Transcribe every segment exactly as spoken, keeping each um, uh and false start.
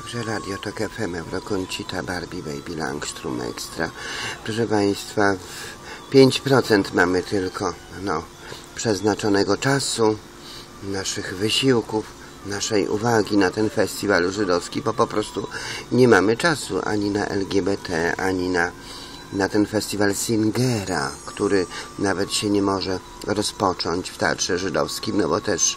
Dobrze, Radio Tok F M, Eurokoncita, Barbie, Baby, Langstrom, Extra. Proszę Państwa, pięć procent mamy tylko no, przeznaczonego czasu, naszych wysiłków, naszej uwagi na ten festiwal żydowski, bo po prostu nie mamy czasu ani na L G B T, ani na, na ten festiwal Singera, który nawet się nie może rozpocząć w Teatrze Żydowskim, no bo też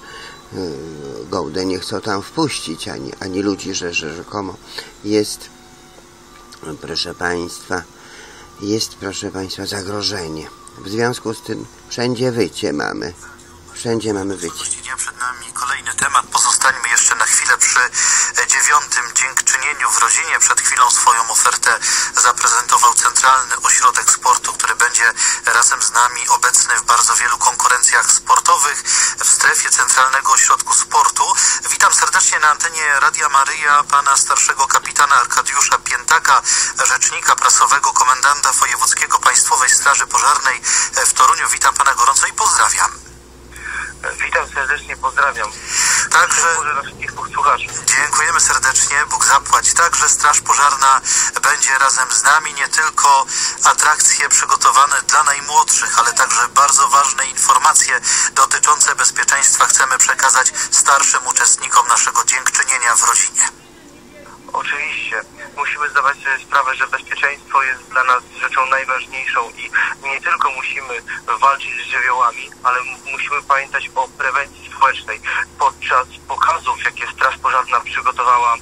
Gołdę nie chcą tam wpuścić, ani, ani ludzi, że, że rzekomo jest, proszę Państwa, jest, proszę Państwa, zagrożenie. W związku z tym wszędzie wycie mamy. Wszędzie mamy wycie. Przed nami kolejny temat. Pozostańmy jeszcze na chwilę przy dziewiątym dziękczynieniu w rodzinie. Przed chwilą swoją ofertę zaprezentował Centralny Ośrodek Sportu, który będzie razem z nami obecny w bardzo wielu konkurencjach sportowych w strefie Centralnego Ośrodku Sportu. Witam serdecznie na antenie Radia Maryja pana starszego kapitana Arkadiusza Piętaka, rzecznika prasowego komendanta wojewódzkiego Państwowej Straży Pożarnej w Toruniu. Witam pana gorąco i pozdrawiam. Witam serdecznie, pozdrawiam. Także dla wszystkich słuchaczy. Dziękujemy serdecznie, Bóg zapłać. Także Straż Pożarna będzie razem z nami. Nie tylko atrakcje przygotowane dla najmłodszych, ale także bardzo ważne informacje dotyczące bezpieczeństwa chcemy przekazać starszym uczestnikom naszego dziękczynienia w rodzinie. Oczywiście. Musimy zdawać sobie sprawę, że bezpieczeństwo jest dla nas rzeczą najważniejszą i nie tylko musimy walczyć z żywiołami, ale musimy pamiętać o prewencji społecznej. Podczas pokazów, jakie Straż Pożarna przygotowała e,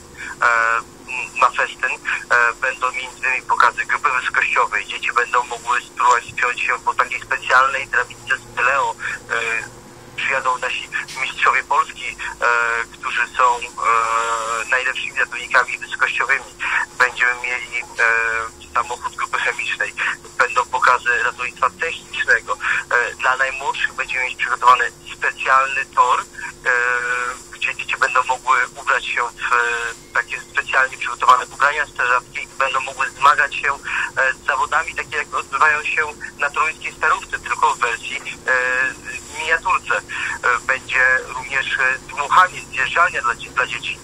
na festyn, e, będą między innymi pokazy grupy wysokościowej. Dzieci będą mogły spróbować spiąć się po takiej specjalnej drabince z Teleo. E, Przyjadą nasi mistrzowie Polski, e, którzy są e, najlepszymi ratownikami wysokościowymi. Będziemy mieli e, samochód grupy chemicznej. Będą pokazy ratownictwa technicznego. E, dla najmłodszych będziemy mieć przygotowany specjalny tor, e, gdzie dzieci będą mogły ubrać się w e, takie specjalnie przygotowane ubrania strażackie i będą mogły zmagać się e, z zawodami, takie jak odbywają się na toruńskiej Starówce, tylko w wersji e, miniaturce. Będzie również dmuchanie, zjeżdżalnia dla, dla dzieci.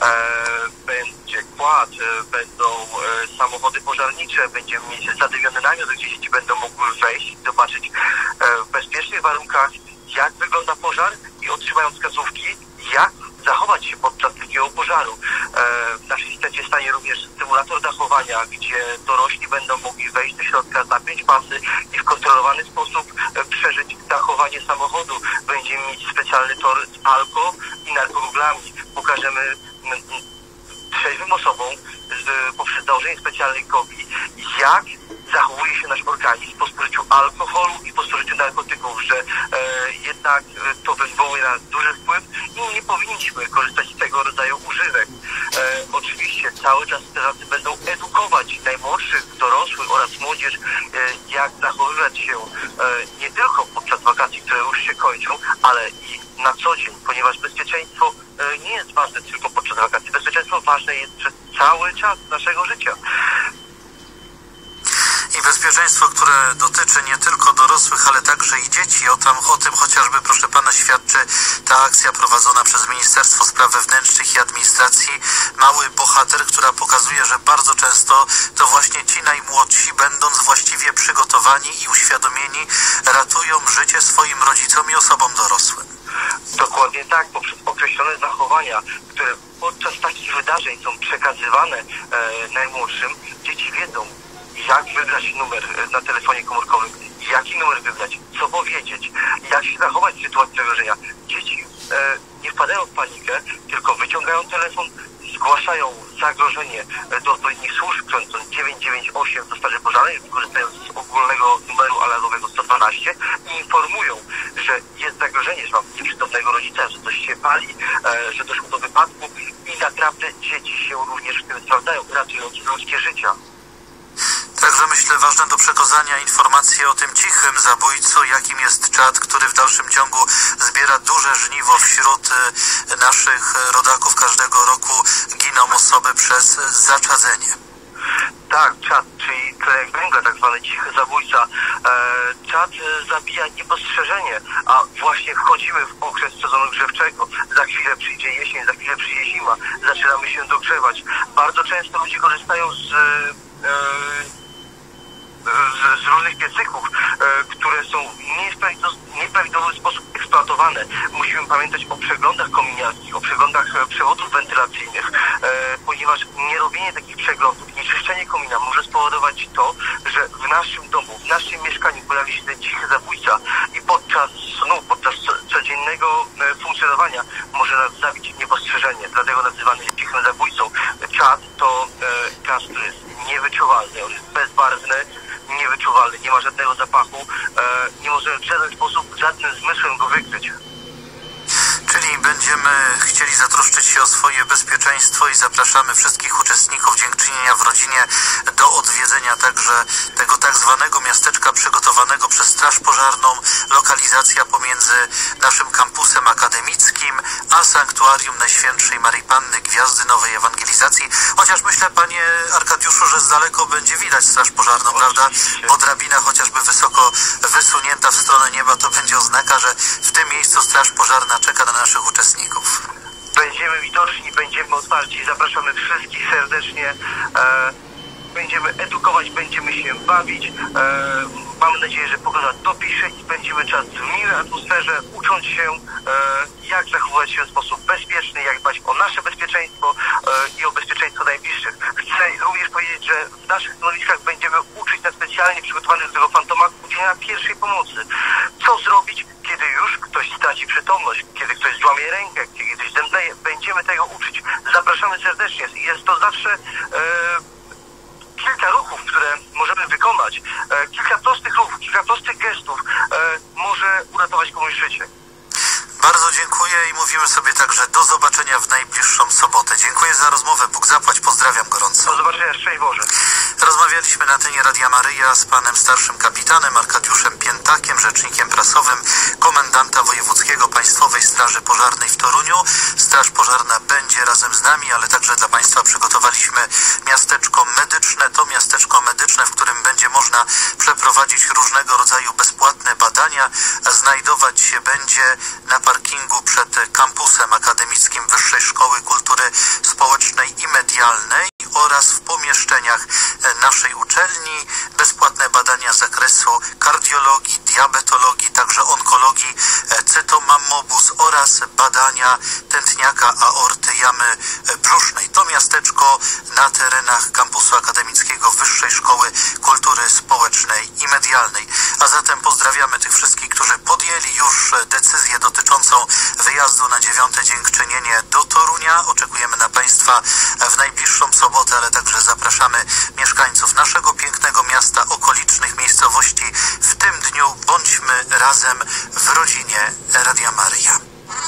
Będzie kład, będą samochody pożarnicze, będziemy mieć zadywiony namiot, gdzie dzieci będą mogły wejść i zobaczyć w bezpiecznych warunkach, jak wygląda pożar i otrzymają wskazówki, jak zachować się podczas takiego pożaru. W naszej stecie stanie również symulator dachowania, gdzie dorośli będą mogli wejść do środka, zapiąć pasy i w kontrolowany sposób przeżyć dachowanie samochodu. Będziemy mieć specjalny tor z alko i narkoruglami. Pokażemy trzeźwym osobom z, poprzez założenie specjalnych gogli, jak zachowuje się nasz organizm po spożyciu alkoholu i po spożyciu narkotyków, że e, jednak to wywołuje na nas duży wpływ i nie powinniśmy korzystać z tego rodzaju używek. E, oczywiście cały czas strażacy będą edukować najmłodszych, dorosłych oraz młodzież, e, jak zachowywać się e, nie tylko podczas wakacji, które już się kończą, ale i na co dzień, ponieważ bezpieczeństwo e, nie jest ważne tylko podczas wakacji. Bezpieczeństwo ważne jest przez cały czas naszego życia. I bezpieczeństwo, które dotyczy nie tylko dorosłych, ale także i dzieci. O, tam, o tym chociażby, proszę pana, świadczy ta akcja prowadzona przez Ministerstwo Spraw Wewnętrznych i Administracji Mały Bohater, która pokazuje, że bardzo często to właśnie ci najmłodsi, będąc właściwie przygotowani i uświadomieni, ratują życie swoim rodzicom i osobom dorosłym. Dokładnie tak, poprzez określone zachowania, które podczas takich wydarzeń są przekazywane e, najmłodszym, dzieci wiedzą, jak wybrać numer na telefonie komórkowym, jaki numer wybrać, co powiedzieć, jak się zachować w sytuacji zagrożenia. Dzieci e, nie wpadają w panikę, tylko wyciągają telefon, zgłaszają zagrożenie do odpowiednich służb, które są dziewięć dziewięć osiem do Straży Pożarnej, korzystając z ogólnego numeru alarmowego sto dwanaście i informują, że jest zagrożenie, że mam nieprzytomnego rodzica, że coś się pali, e, że doszło do wypadku i naprawdę dzieci się również w tym sprawdzają, ratując ludzkie życia. Także myślę, ważne do przekazania informacje o tym cichym zabójco, jakim jest czad, który w dalszym ciągu zbiera duże żniwo wśród naszych rodaków. Każdego roku giną osoby przez zaczadzenie. Tak, czad, czyli tlek węgla, tak zwany cichy zabójca. E, czad zabija niepostrzeżenie, a właśnie wchodzimy w okres sezonu grzewczego. Za chwilę przyjdzie jesień, za chwilę przyjdzie zima. Zaczyna zaczynamy się dogrzewać. Bardzo często ludzie korzystają z, e, z, z różnych piecyków, e, które są nie w nieprawidłowy sposób eksploatowane. Musimy pamiętać o przeglądach kominiarskich, o przeglądach e, przewodów wentylacyjnych, e, ponieważ nierobienie takich przeglądów, nieczyszczenie komina może spowodować to, że w naszym domu, w naszym mieszkaniu pojawi się ten cichy zabójca i podczas snu, podczas codziennego e, funkcjonowania może nas zabić niepostrzeżenie. Dlatego nazywany jest cichym zabójcą. Czad to e, gaz, który jest niewyczuwalny, on jest bezbarwny, niewyczuwalny, nie ma żadnego zapachu, e, nie możemy w żaden sposób, żadnym zmysłem go wykryć. Czyli będziemy chcieli zatroszczyć się o swoje bezpieczeństwo i zapraszamy wszystkich uczestników dziękczynienia w rodzinie do odwiedzenia także tego tak zwanego miasteczka przygotowanego przez Straż Pożarną. Lokalizacja pomiędzy naszym kampusem akademickim a Sanktuarium Najświętszej Maryi Panny Gwiazdy Nowej Ewangelizacji. Chociaż myślę, panie Arkadiuszu, że z daleko będzie widać Straż Pożarną, prawda? Bo drabina chociażby wysoko wysunięta w stronę nieba to będzie oznaka, że w tym miejscu Straż Pożarna czeka na naszych uczestników. Będziemy widoczni, będziemy otwarci, zapraszamy wszystkich serdecznie. E, będziemy edukować, będziemy się bawić. E, mamy nadzieję, że pogoda dopisze i spędzimy czas w miłej atmosferze, ucząc się, e, jak zachowywać się w sposób bezpieczny, jak dbać o nasze bezpieczeństwo e, i o bezpieczeństwo najbliższych. Chcę również powiedzieć, że w naszych stanowiskach będziemy uczyć na specjalnie przygotowanych do tego fantomatu udzielenia pierwszej pomocy. Co zrobić, kiedy już ktoś straci przytomność, kiedy ktoś złamie rękę, kiedy ktoś zemdleje. Będziemy tego uczyć. Zapraszamy serdecznie. Jest to zawsze e, kilka ruchów, które możemy wykonać. E, kilka prostych ruchów, kilka prostych gestów e, może uratować komuś życie. Bardzo dziękuję i mówimy sobie także do zobaczenia w najbliższą sobotę. Dziękuję za rozmowę. Bóg zapłać. Pozdrawiam gorąco. Do zobaczenia. Szczęść Boże. Rozmawialiśmy na antenie Radia Maryja z panem starszym kapitanem Arkadiuszem Piętakiem, rzecznikiem prasowym komendanta wojewódzkiego Państwowej Straży Pożarnej w Toruniu. Straż Pożarna będzie razem z nami, ale także dla państwa przygotowaliśmy miasteczko medyczne. To miasteczko medyczne, w którym będzie można przeprowadzić różnego rodzaju bezpłatne badania. Znajdować się będzie na parkingu przed kampusem akademickim Wyższej Szkoły Kultury Społecznej i Medialnej oraz w pomieszczeniach naszej uczelni. Bezpłatne badania z zakresu kardiologii, diabetologii, także onkologii, cytomammobus oraz badania tętniaka aorty jamy brzusznej. To miasteczko na terenach kampusu akademickiego Wyższej Szkoły Kultury Społecznej i Medialnej. A zatem pozdrawiamy tych wszystkich, którzy podjęli już decyzję dotyczącą wyjazdu na dziewiąte dziękczynienie do Torunia. Oczekujemy na państwa w najbliższą sobotę, ale także zapraszamy mieszkańców naszego pięknego miasta, okolicznych miejscowości. W tym dniu bądźmy razem w rodzinie Radia Maryja.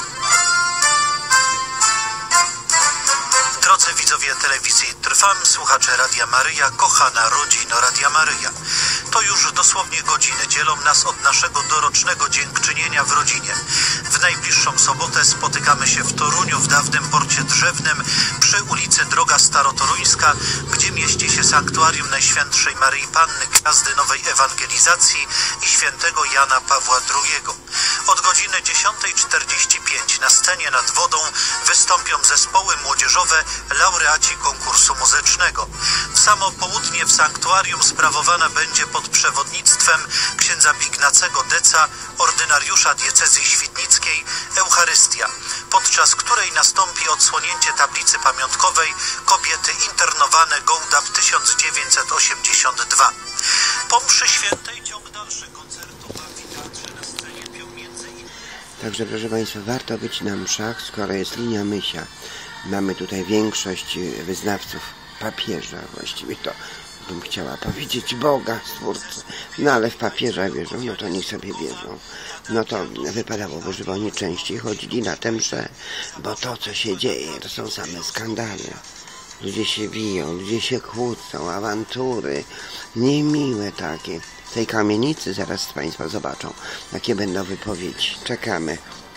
Drodzy widzowie telewizji Trwam, słuchacze Radia Maryja, kochana rodzino Radia Maryja. To już dosłownie godziny dzielą nas od naszego dorocznego dziękczynienia w rodzinie. W najbliższą sobotę spotykamy się w Toruniu, w dawnym porcie drzewnym, przy ulicy Droga Starotoruńska, gdzie mieści się Sanktuarium Najświętszej Maryi Panny Gwiazdy Nowej Ewangelizacji i świętego Jana Pawła drugiego. Od godziny dziesiątej czterdzieści pięć na scenie nad wodą wystąpią zespoły młodzieżowe laureaci konkursu muzycznego. W samo południe w sanktuarium sprawowana będzie pod przewodnictwem księdza Ignacego Deca, ordynariusza diecezji świdnickiej, Eucharystia, podczas której nastąpi odsłonięcie tablicy pamiątkowej Kobiety internowane Gołdap tysiąc dziewięćset osiemdziesiąt dwa. Po mszy świętej ciąg dalszy koncertów w amfiteatrze na scenie pią między innymi. Także proszę państwa, warto być na mszach, skoro jest linia mysia. Mamy tutaj większość wyznawców papieża, właściwie to bym chciała powiedzieć Boga, Stwórcy, no ale w papieża wierzą, no to niech sobie wierzą. No to wypadałoby, żeby oni częściej chodzili na tę mszę, bo to, co się dzieje, to są same skandale. Ludzie się biją, ludzie się kłócą, awantury, niemiłe takie. W tej kamienicy zaraz państwo zobaczą, jakie będą wypowiedzi. Czekamy.